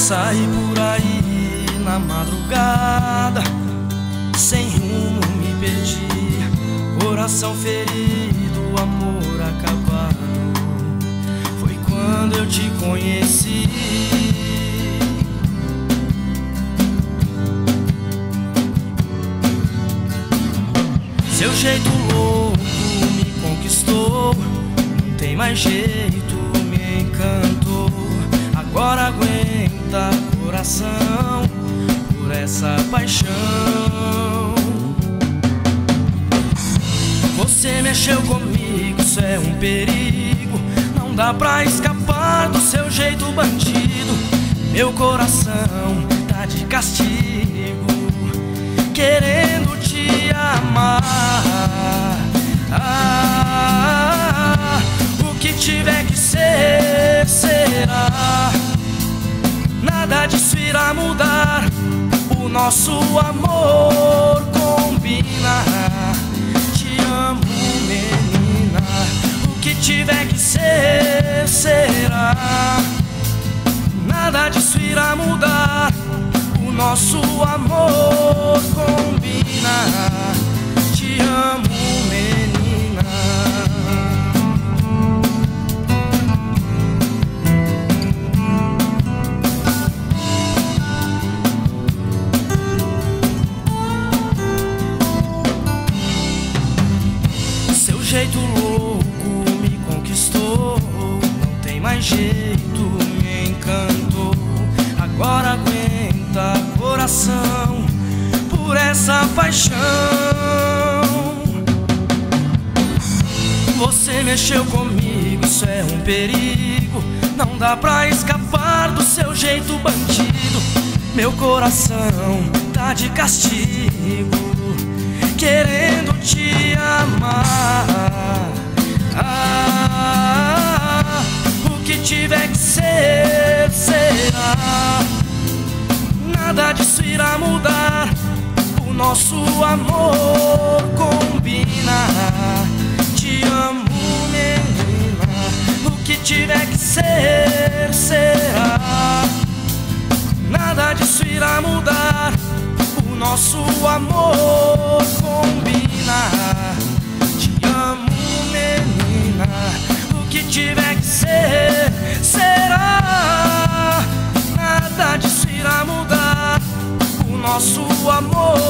Saí por aí na madrugada, sem rumo me perdi, coração ferido, amor acabado. Foi quando eu te conheci. Seu jeito louco me conquistou, não tem mais jeito, me encantou. Agora aguenta, coração, por essa paixão. Você mexeu comigo, isso é um perigo. Não dá pra escapar do seu jeito bandido. Meu coração tá de castigo, querendo te amar. O que tiver que ser, será. Nada disso irá mudar. O nosso amor combina. Te amo, menina. O que tiver que ser, será. Nada disso irá mudar. O nosso amor combina. Te amo, menina. Seu jeito louco me conquistou, não tem mais jeito, me encantou. Agora aguenta, coração, por essa paixão. Você mexeu comigo, isso é um perigo. Não dá pra escapar do seu jeito bandido. Meu coração tá de castigo, querendo te amar. O que tiver que ser, será. Nada disso irá mudar. O nosso amor combina. Te amo, menina. O que tiver que ser, será. Nada disso irá mudar. O nosso amor combina. Te amo, menina. O que tiver que ser, será. Nada disso irá mudar. O nosso amor